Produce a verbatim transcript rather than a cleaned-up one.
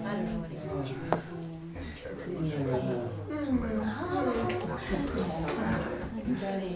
I don't know what he's doing. Somebody else.